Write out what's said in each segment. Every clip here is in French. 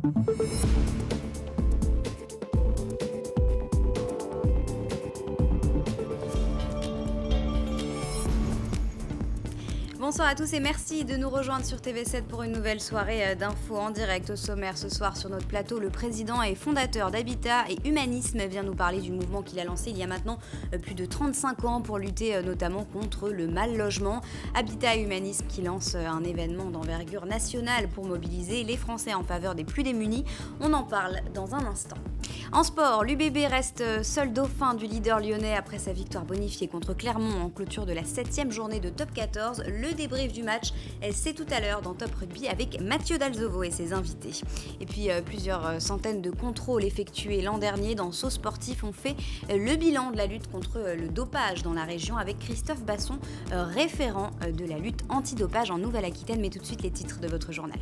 Bonsoir à tous et merci de nous rejoindre sur TV7 pour une nouvelle soirée d'infos en direct. Au sommaire ce soir sur notre plateau, le président et fondateur d'Habitat et Humanisme vient nous parler du mouvement qu'il a lancé il y a maintenant plus de 35 ans pour lutter notamment contre le mal logement. Habitat et Humanisme qui lance un événement d'envergure nationale pour mobiliser les Français en faveur des plus démunis. On en parle dans un instant. En sport, l'UBB reste seul dauphin du leader lyonnais après sa victoire bonifiée contre Clermont en clôture de la 7e journée de Top 14. Le débrief du match, c'est tout à l'heure dans Top Rugby avec Mathieu Dalzovo et ses invités. Et puis plusieurs centaines de contrôles effectués l'an dernier dans SO Sportif ont fait le bilan de la lutte contre le dopage dans la région avec Christophe Basson, référent de la lutte antidopage en Nouvelle-Aquitaine. Mais tout de suite les titres de votre journal.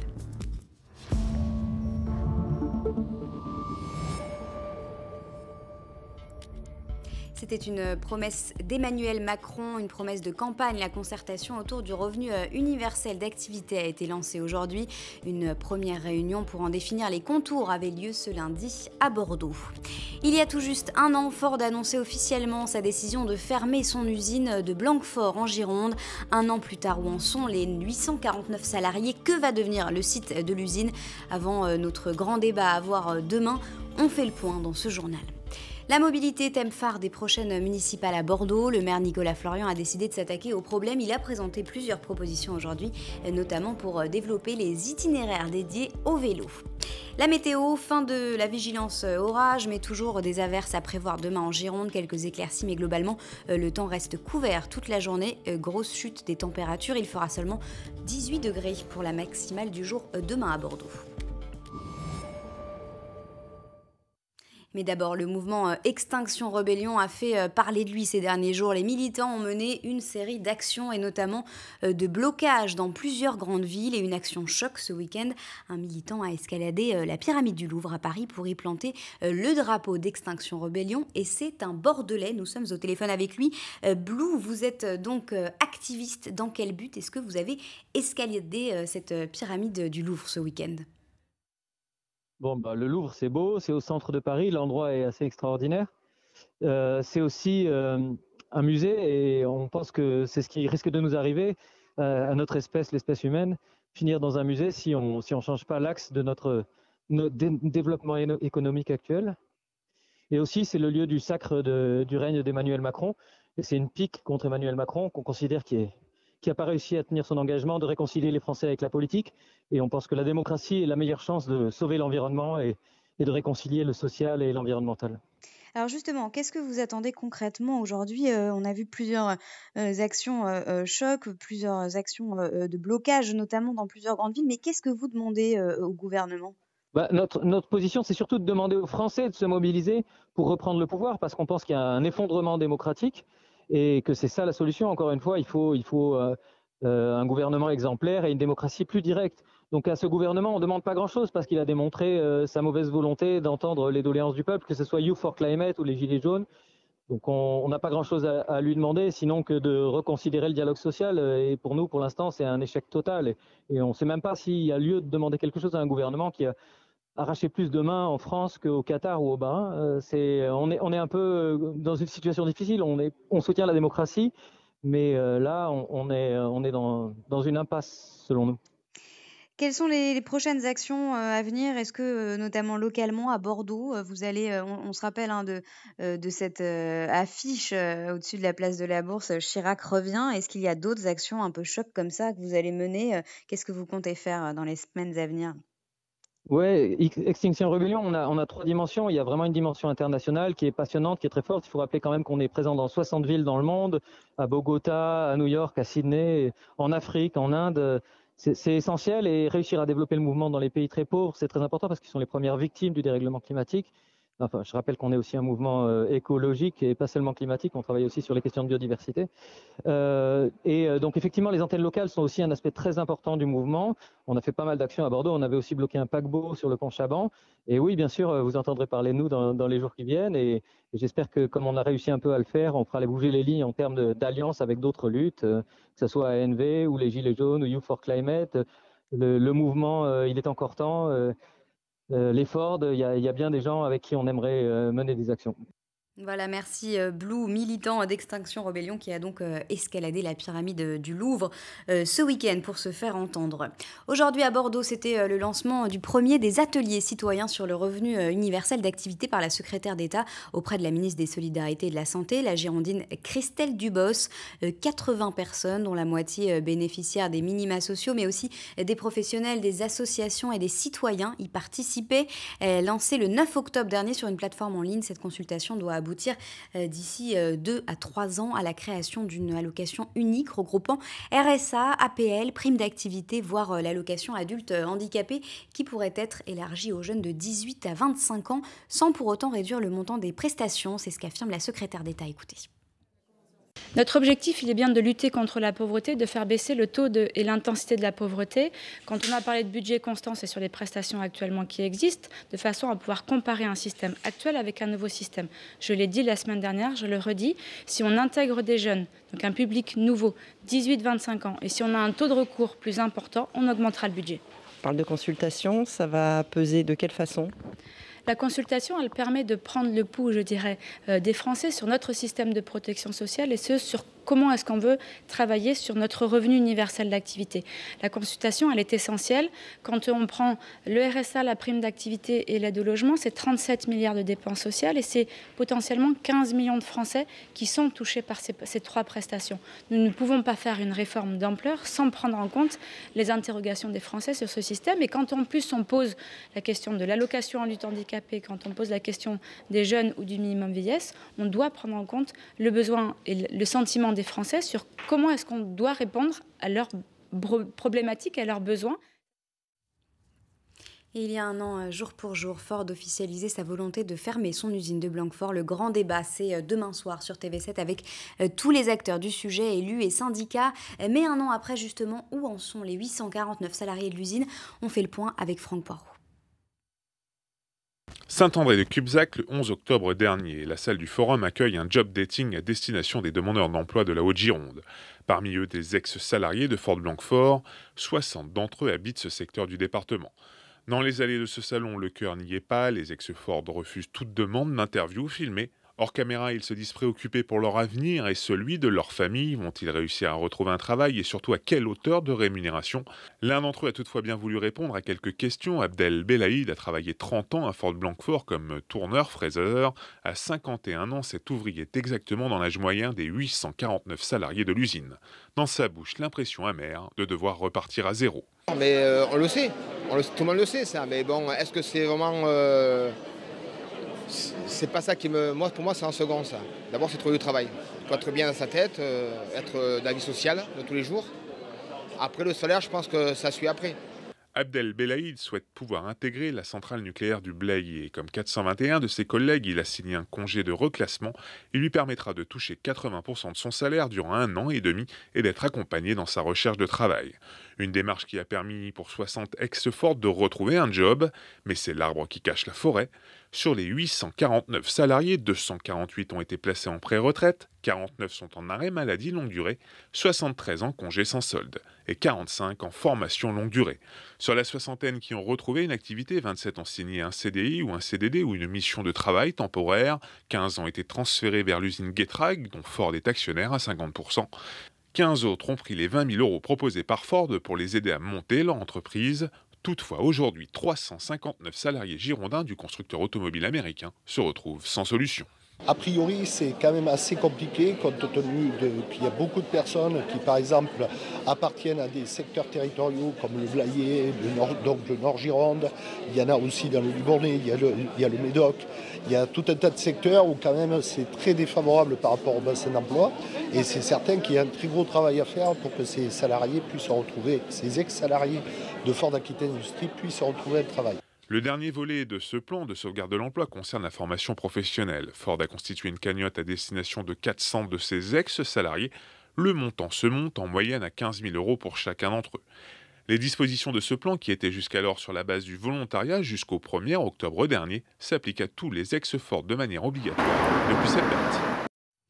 C'était une promesse d'Emmanuel Macron, une promesse de campagne. La concertation autour du revenu universel d'activité a été lancée aujourd'hui. Une première réunion pour en définir les contours avait lieu ce lundi à Bordeaux. Il y a tout juste un an, Ford annonçait officiellement sa décision de fermer son usine de Blanquefort en Gironde. Un an plus tard, où en sont les 849 salariés? Que va devenir le site de l'usine? Avant notre grand débat à voir demain, on fait le point dans ce journal. La mobilité, thème phare des prochaines municipales à Bordeaux. Le maire Nicolas Florian a décidé de s'attaquer au problème. Il a présenté plusieurs propositions aujourd'hui, notamment pour développer les itinéraires dédiés au vélo. La météo, fin de la vigilance orage, mais toujours des averses à prévoir demain en Gironde, quelques éclaircies, mais globalement, le temps reste couvert toute la journée. Grosse chute des températures, il fera seulement 18 degrés pour la maximale du jour demain à Bordeaux. Mais d'abord, le mouvement Extinction Rebellion a fait parler de lui ces derniers jours. Les militants ont mené une série d'actions et notamment de blocages dans plusieurs grandes villes et une action choc ce week-end. Un militant a escaladé la pyramide du Louvre à Paris pour y planter le drapeau d'Extinction Rebellion et c'est un Bordelais. Nous sommes au téléphone avec lui. Blue, vous êtes donc activiste. Dans quel but est-ce que vous avez escaladé cette pyramide du Louvre ce week-end ? Bon, le Louvre, c'est beau, c'est au centre de Paris, l'endroit est assez extraordinaire. C'est aussi un musée et on pense que c'est ce qui risque de nous arriver à notre espèce, l'espèce humaine, finir dans un musée si on change pas l'axe de notre développement économique actuel. Et aussi, c'est le lieu du sacre du règne d'Emmanuel Macron. Et c'est une pique contre Emmanuel Macron qu'on considère qui n'a pas réussi à tenir son engagement de réconcilier les Français avec la politique. Et on pense que la démocratie est la meilleure chance de sauver l'environnement et de réconcilier le social et l'environnemental. Alors justement, qu'est-ce que vous attendez concrètement aujourd'hui? On a vu plusieurs actions choc, plusieurs actions de blocage, notamment dans plusieurs grandes villes. Mais qu'est-ce que vous demandez au gouvernement? Notre position, c'est surtout de demander aux Français de se mobiliser pour reprendre le pouvoir, parce qu'on pense qu'il y a un effondrement démocratique et que c'est ça la solution. Encore une fois, il faut un gouvernement exemplaire et une démocratie plus directe. Donc à ce gouvernement, on ne demande pas grand-chose parce qu'il a démontré sa mauvaise volonté d'entendre les doléances du peuple, que ce soit Youth for Climate ou les Gilets jaunes. Donc on n'a pas grand-chose à lui demander, sinon que de reconsidérer le dialogue social. Et pour nous, pour l'instant, c'est un échec total. Et on ne sait même pas s'il y a lieu de demander quelque chose à un gouvernement qui a arraché plus de mains en France qu'au Qatar ou au Bahreïn. On est un peu dans une situation difficile. On soutient la démocratie, mais là, on est dans une impasse, selon nous. Quelles sont les prochaines actions à venir? Est-ce que, notamment localement à Bordeaux, vous allez, on se rappelle de cette affiche au-dessus de la place de la Bourse, Chirac revient. Est-ce qu'il y a d'autres actions un peu choc comme ça que vous allez mener? Qu'est-ce que vous comptez faire dans les semaines à venir? Ouais, Extinction Rebellion, on a 3 dimensions. Il y a vraiment une dimension internationale qui est passionnante, qui est très forte. Il faut rappeler quand même qu'on est présent dans 60 villes dans le monde, à Bogota, à New York, à Sydney, en Afrique, en Inde. C'est essentiel et réussir à développer le mouvement dans les pays très pauvres, c'est très important parce qu'ils sont les premières victimes du dérèglement climatique. Enfin, je rappelle qu'on est aussi un mouvement écologique et pas seulement climatique, on travaille aussi sur les questions de biodiversité. Donc effectivement, les antennes locales sont aussi un aspect très important du mouvement. On a fait pas mal d'actions à Bordeaux, on avait aussi bloqué un paquebot sur le pont Chaban. Et oui, bien sûr, vous entendrez parler de nous dans les jours qui viennent. Et j'espère que comme on a réussi un peu à le faire, on fera bouger les lignes en termes d'alliance avec d'autres luttes, que ce soit ANV ou les Gilets jaunes ou Youth for Climate. Le mouvement, il est encore temps. les Ford, il y a bien des gens avec qui on aimerait mener des actions. Voilà, merci Blue, militant d'Extinction Rebellion qui a donc escaladé la pyramide du Louvre ce week-end pour se faire entendre. Aujourd'hui à Bordeaux, c'était le lancement du premier des ateliers citoyens sur le revenu universel d'activité par la secrétaire d'État auprès de la ministre des Solidarités et de la Santé, la girondine Christelle Dubos. 80 personnes, dont la moitié bénéficiaires des minima sociaux, mais aussi des professionnels, des associations et des citoyens y participaient. Lancée le 9 octobre dernier sur une plateforme en ligne, cette consultation doit aboutir d'ici 2 à 3 ans à la création d'une allocation unique regroupant RSA, APL, prime d'activité, voire l'allocation adulte handicapé qui pourrait être élargie aux jeunes de 18 à 25 ans sans pour autant réduire le montant des prestations. C'est ce qu'affirme la secrétaire d'État. Écoutez. Notre objectif, il est bien de lutter contre la pauvreté, de faire baisser le taux et l'intensité de la pauvreté. Quand on a parlé de budget constant, c'est sur les prestations actuellement qui existent, de façon à pouvoir comparer un système actuel avec un nouveau système. Je l'ai dit la semaine dernière, je le redis, si on intègre des jeunes, donc un public nouveau, 18-25 ans, et si on a un taux de recours plus important, on augmentera le budget. On parle de consultation, ça va peser de quelle façon ? La consultation, elle permet de prendre le pouls, je dirais, des Français sur notre système de protection sociale et ce, sur comment est-ce qu'on veut travailler sur notre revenu universel d'activité. La consultation, elle est essentielle. Quand on prend le RSA, la prime d'activité et l'aide au logement, c'est 37 milliards de dépenses sociales et c'est potentiellement 15 millions de Français qui sont touchés par ces trois prestations. Nous ne pouvons pas faire une réforme d'ampleur sans prendre en compte les interrogations des Français sur ce système. Et quand en plus on pose la question de l'allocation en lutte handicapée, quand on pose la question des jeunes ou du minimum vieillesse, on doit prendre en compte le besoin et le sentiment des Français sur comment est-ce qu'on doit répondre à leurs problématiques, à leurs besoins. Et il y a un an, jour pour jour, Ford officialisait sa volonté de fermer son usine de Blanquefort. Le grand débat, c'est demain soir sur TV7 avec tous les acteurs du sujet, élus et syndicats. Mais un an après, justement, où en sont les 849 salariés de l'usine ? On fait le point avec Franck Poirot. Saint-André de Cubzac, le 11 octobre dernier, la salle du Forum accueille un job dating à destination des demandeurs d'emploi de la Haute-Gironde. Parmi eux, des ex-salariés de Ford Blanquefort, 60 d'entre eux habitent ce secteur du département. Dans les allées de ce salon, le cœur n'y est pas, les ex-Ford refusent toute demande d'interview filmée. Hors caméra, ils se disent préoccupés pour leur avenir et celui de leur famille. Vont-ils réussir à retrouver un travail et surtout à quelle hauteur de rémunération ? L'un d'entre eux a toutefois bien voulu répondre à quelques questions. Abdel Belaïd a travaillé 30 ans à Ford Blanquefort comme tourneur-fraiseur. À 51 ans, cet ouvrier est exactement dans l'âge moyen des 849 salariés de l'usine. Dans sa bouche, l'impression amère de devoir repartir à zéro. Mais on le sait, tout le monde le sait ça. Mais bon, est-ce que c'est vraiment... C'est pas ça qui me... Pour moi, c'est un second, ça. D'abord, c'est trouver du travail. Il faut être bien dans sa tête, être dans la vie sociale de tous les jours. Après, le salaire, je pense que ça suit après. Abdel Belaïd souhaite pouvoir intégrer la centrale nucléaire du Blayais. Comme 421 de ses collègues, il a signé un congé de reclassement. Il lui permettra de toucher 80% de son salaire durant 1 an et demi et d'être accompagné dans sa recherche de travail. Une démarche qui a permis pour 60 ex-Ford de retrouver un job, mais c'est l'arbre qui cache la forêt. Sur les 849 salariés, 248 ont été placés en pré-retraite, 49 sont en arrêt maladie longue durée, 73 en congé sans solde et 45 en formation longue durée. Sur la soixantaine qui ont retrouvé une activité, 27 ont signé un CDI ou un CDD ou une mission de travail temporaire, 15 ont été transférés vers l'usine Getrag, dont Ford est actionnaire à 50%. 15 autres ont pris les 20 000 € proposés par Ford pour les aider à monter leur entreprise. Toutefois, aujourd'hui, 359 salariés girondins du constructeur automobile américain se retrouvent sans solution. A priori, c'est quand même assez compliqué compte tenu qu'il y a beaucoup de personnes qui, par exemple, appartiennent à des secteurs territoriaux comme le Blayais, le Nord-Gironde. Il y en a aussi dans le Libournais, il y a le Médoc. Il y a tout un tas de secteurs où quand même c'est très défavorable par rapport au bassin d'emploi. Et c'est certain qu'il y a un très gros travail à faire pour que ces salariés puissent se retrouver, ces ex-salariés de Ford Aquitaine Industrie puissent se retrouver un travail. Le dernier volet de ce plan de sauvegarde de l'emploi concerne la formation professionnelle. Ford a constitué une cagnotte à destination de 400 de ses ex-salariés. Le montant se monte en moyenne à 15 000 € pour chacun d'entre eux. Les dispositions de ce plan, qui étaient jusqu'alors sur la base du volontariat jusqu'au 1er octobre dernier, s'appliquent à tous les ex-Ford de manière obligatoire depuis cette date.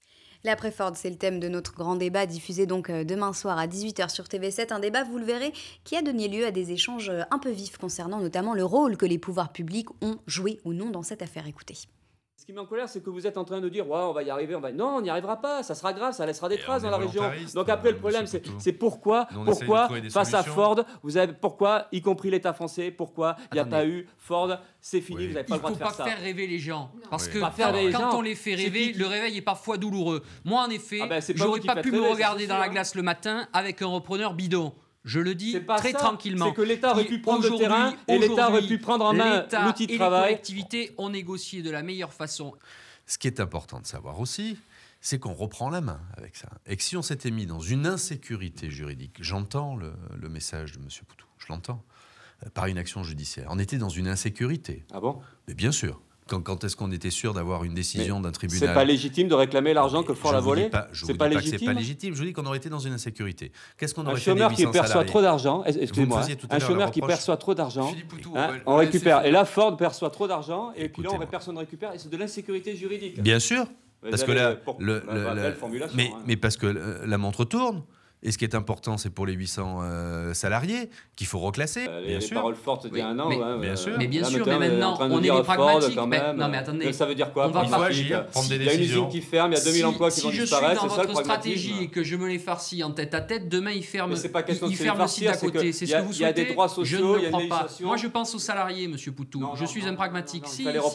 L'après Ford, c'est le thème de notre grand débat diffusé donc demain soir à 18h sur TV7. Un débat, vous le verrez, qui a donné lieu à des échanges un peu vifs concernant notamment le rôle que les pouvoirs publics ont joué ou non dans cette affaire. Écoutez. Ce qui met en colère, c'est que vous êtes en train de dire ouais, on va y arriver, non, on n'y arrivera pas, ça sera grave, ça laissera des traces dans la région. Donc après, le problème, c'est pourquoi face à Ford, pourquoi, y compris l'État français, pourquoi il n'y a pas eu Ford, c'est fini, vous n'avez pas le droit de faire ça. Il ne faut pas faire rêver les gens, parce que quand on les fait rêver, le réveil est parfois douloureux. Moi, en effet, j'aurais pas pu me regarder dans la glace le matin avec un repreneur bidon. Je le dis très tranquillement. C'est que l'État aurait pu prendre le terrain et l'État aurait pu prendre en main l'outil de travail. Les collectivités ont négocié de la meilleure façon. Ce qui est important de savoir aussi, c'est qu'on reprend la main avec ça. Et que si on s'était mis dans une insécurité juridique, j'entends le message de M. Poutou, je l'entends, par une action judiciaire. On était dans une insécurité. Ah bon ? Mais bien sûr. Quand est-ce qu'on était sûr d'avoir une décision d'un tribunal ? C'est pas légitime de réclamer l'argent que Ford a volé ? Je ne vous dis pas que c'est pas légitime, je vous dis qu'on aurait été dans une insécurité. Qu'est-ce qu'on aurait fait ? Un chômeur qui perçoit trop d'argent, excusez-moi, un chômeur qui perçoit trop d'argent, on récupère. Et là, Ford perçoit trop d'argent, et puis là, personne ne récupère, et c'est de l'insécurité juridique. Bien sûr, parce que là, mais parce que la montre tourne. Et ce qui est important, c'est pour les 800 salariés qu'il faut reclasser. Bien sûr. Les paroles fortes d'il y a un an. Bien sûr. Mais bien sûr, mais maintenant, on est les pragmatiques. Non, mais attendez. Ça veut dire quoi ? Il faut agir, prendre des décisions. Il y a une usine qui ferme, il y a 2000 emplois qui vont disparaître. Si je suis dans votre stratégie et que je me les farcis en tête à tête, demain, ils ferment le site d'à côté. C'est ce que vous souhaitez ? Il y a des droits sociaux, je ne le crois pas. Moi, je pense aux salariés, Monsieur Poutou. Je suis un pragmatique.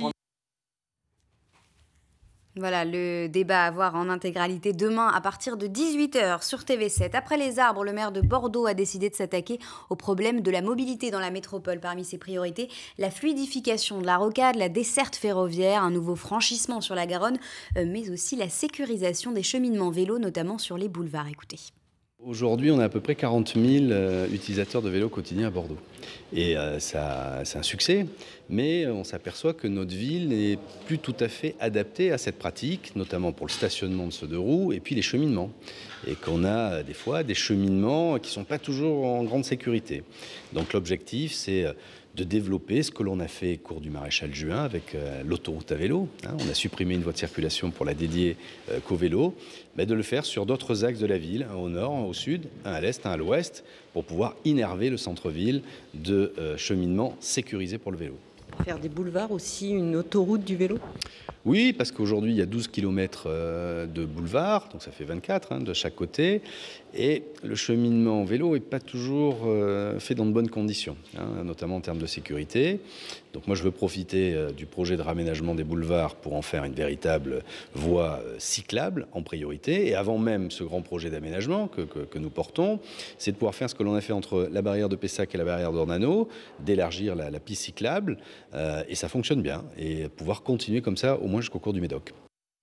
Voilà le débat à voir en intégralité demain à partir de 18h sur TV7. Après les arbres, le maire de Bordeaux a décidé de s'attaquer au problème de la mobilité dans la métropole. Parmi ses priorités, la fluidification de la rocade, la desserte ferroviaire, un nouveau franchissement sur la Garonne, mais aussi la sécurisation des cheminements vélos, notamment sur les boulevards. Écoutez. Aujourd'hui, on a à peu près 40 000 utilisateurs de vélos quotidiens à Bordeaux. Et c'est un succès, mais on s'aperçoit que notre ville n'est plus tout à fait adaptée à cette pratique, notamment pour le stationnement de ce deux roues et puis les cheminements. Et qu'on a des fois des cheminements qui ne sont pas toujours en grande sécurité. Donc l'objectif, c'est de développer ce que l'on a fait cours du Maréchal Juin avec l'autoroute à vélo. On a supprimé une voie de circulation pour la dédier qu'au vélo, mais de le faire sur d'autres axes de la ville, un au nord, un au sud, un à l'est, un à l'ouest, pour pouvoir innerver le centre-ville de cheminement sécurisé pour le vélo. Faire des boulevards aussi, une autoroute du vélo ? Oui, parce qu'aujourd'hui, il y a 12 km de boulevards, donc ça fait 24 de chaque côté. Et le cheminement en vélo n'est pas toujours fait dans de bonnes conditions, notamment en termes de sécurité. Donc moi, je veux profiter du projet de raménagement des boulevards pour en faire une véritable voie cyclable en priorité. Et avant même ce grand projet d'aménagement que nous portons, c'est de pouvoir faire ce que l'on a fait entre la barrière de Pessac et la barrière d'Ornano, d'élargir la piste cyclable. Et ça fonctionne bien. Et pouvoir continuer comme ça, au moins jusqu'au cours du Médoc.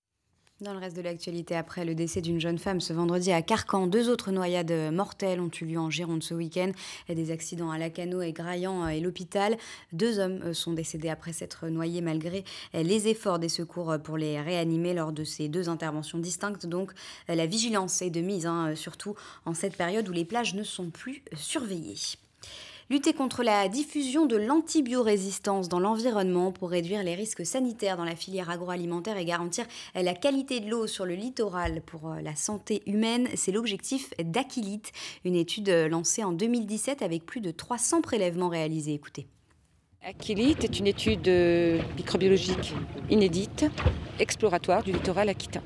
Dans le reste de l'actualité, après le décès d'une jeune femme ce vendredi à Carcan, 2 autres noyades mortelles ont eu lieu en Gironde ce week-end. Des accidents à Lacano et Graillan et l'hôpital. 2 hommes sont décédés après s'être noyés malgré les efforts des secours pour les réanimer lors de ces 2 interventions distinctes. Donc la vigilance est de mise, surtout en cette période où les plages ne sont plus surveillées. Lutter contre la diffusion de l'antibiorésistance dans l'environnement pour réduire les risques sanitaires dans la filière agroalimentaire et garantir la qualité de l'eau sur le littoral pour la santé humaine, c'est l'objectif d'Aqilite, une étude lancée en 2017 avec plus de 300 prélèvements réalisés. Écoutez. Aquilite est une étude microbiologique inédite, exploratoire du littoral aquitain.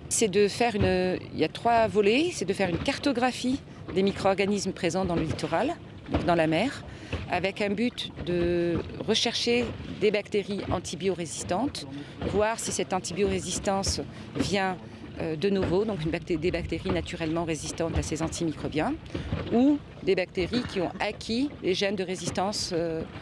Il y a 3 volets, c'est de faire une cartographie des micro-organismes présents dans le littoral, dans la mer, avec un but de rechercher des bactéries antibiorésistantes, voir si cette antibiorésistance vient de novo, donc des bactéries naturellement résistantes à ces antimicrobiens, ou des bactéries qui ont acquis les gènes de résistance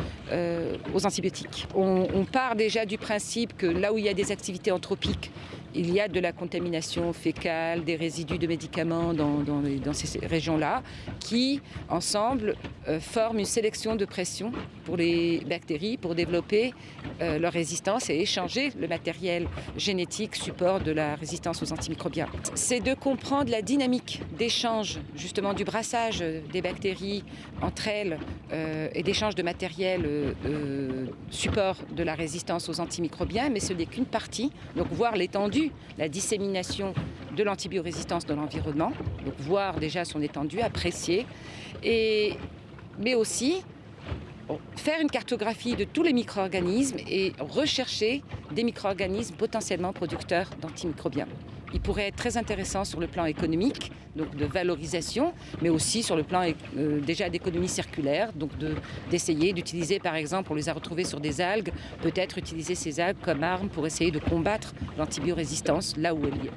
aux antibiotiques. On part déjà du principe que là où il y a des activités anthropiques, il y a de la contamination fécale, des résidus de médicaments dans ces régions-là, qui, ensemble, forment une sélection de pression pour les bactéries, pour développer leur résistance et échanger le matériel génétique support de la résistance aux antimicrobiens. C'est de comprendre la dynamique d'échange, justement, du brassage des bactéries entre elles et d'échange de matériel support de la résistance aux antimicrobiens, mais ce n'est qu'une partie. Donc voir l'étendue vu la dissémination de l'antibiorésistance dans l'environnement, donc voir déjà son étendue, apprécier, mais aussi faire une cartographie de tous les micro-organismes et rechercher des micro-organismes potentiellement producteurs d'antimicrobiens. Il pourrait être très intéressant sur le plan économique, donc de valorisation, mais aussi sur le plan déjà d'économie circulaire, donc d'essayer d'utiliser, par exemple, on les a retrouvés sur des algues, peut-être utiliser ces algues comme arme pour essayer de combattre l'antibiorésistance là où elle y est.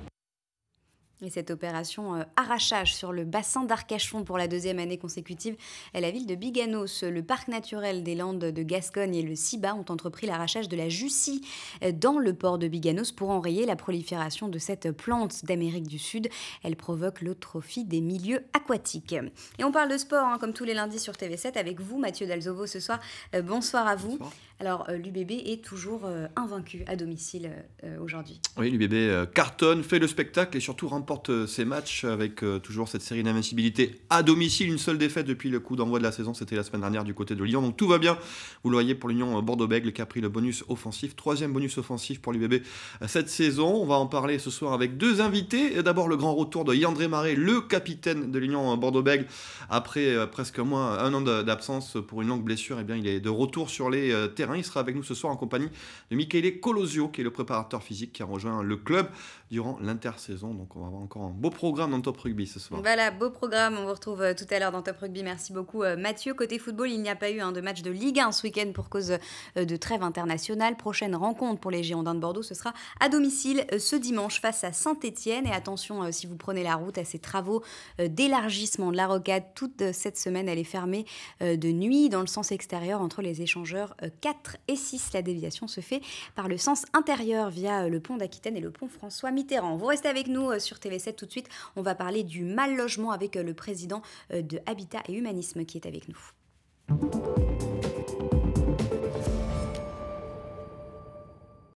Et cette opération arrachage sur le bassin d'Arcachon pour la 2e année consécutive, la ville de Biganos, le parc naturel des Landes de Gascogne et le CIBA ont entrepris l'arrachage de la Jussie dans le port de Biganos pour enrayer la prolifération de cette plante d'Amérique du Sud. Elle provoque l'eutrophie des milieux aquatiques. Et on parle de sport, comme tous les lundis sur TV7, avec vous, Mathieu Dalzovo, ce soir. Bonsoir à vous. Bonsoir. Alors, l'UBB est toujours invaincu à domicile aujourd'hui. Oui, l'UBB cartonne, fait le spectacle et surtout remporte ses matchs avec toujours cette série d'invincibilité à domicile. Une seule défaite depuis le coup d'envoi de la saison, c'était la semaine dernière du côté de Lyon. Donc tout va bien, vous le voyez pour l'Union Bordeaux-Bègles qui a pris le bonus offensif. 3e bonus offensif pour l'UBB cette saison. On va en parler ce soir avec 2 invités. D'abord le grand retour de Yandré Maré, le capitaine de l'Union Bordeaux-Bègles. Après presque un an d'absence pour une longue blessure, eh bien, il est de retour sur les terrains. Il sera avec nous ce soir en compagnie de Michele Colosio, qui est le préparateur physique qui a rejoint le club durant l'intersaison. Donc on va avoir encore un beau programme dans Top Rugby ce soir. Voilà, beau programme. On vous retrouve tout à l'heure dans Top Rugby. Merci beaucoup Mathieu. Côté football, il n'y a pas eu de match de Ligue 1 ce week-end pour cause de trêve internationale. Prochaine rencontre pour les Girondins de Bordeaux, ce sera à domicile ce dimanche face à Saint-Étienne. Et attention, si vous prenez la route à ces travaux d'élargissement de la rocade, toute cette semaine, elle est fermée de nuit dans le sens extérieur entre les échangeurs 4 et 6. La déviation se fait par le sens intérieur via le pont d'Aquitaine et le pont François Mitterrand. Vous restez avec nous sur TV7 tout de suite. On va parler du mal logement avec le président de Habitat et Humanisme qui est avec nous.